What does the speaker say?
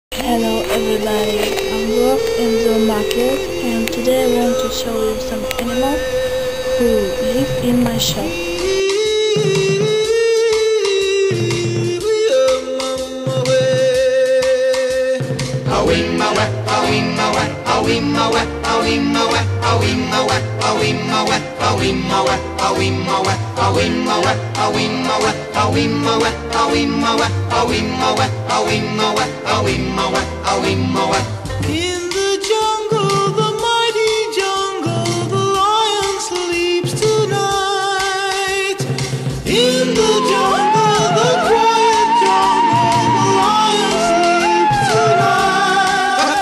Hello everybody, I'm work in the market and today I want to show you some animals who live in my shop. In the jungle, the mighty jungle, the lion sleeps tonight. In the jungle, the quiet jungle, the lion sleeps tonight.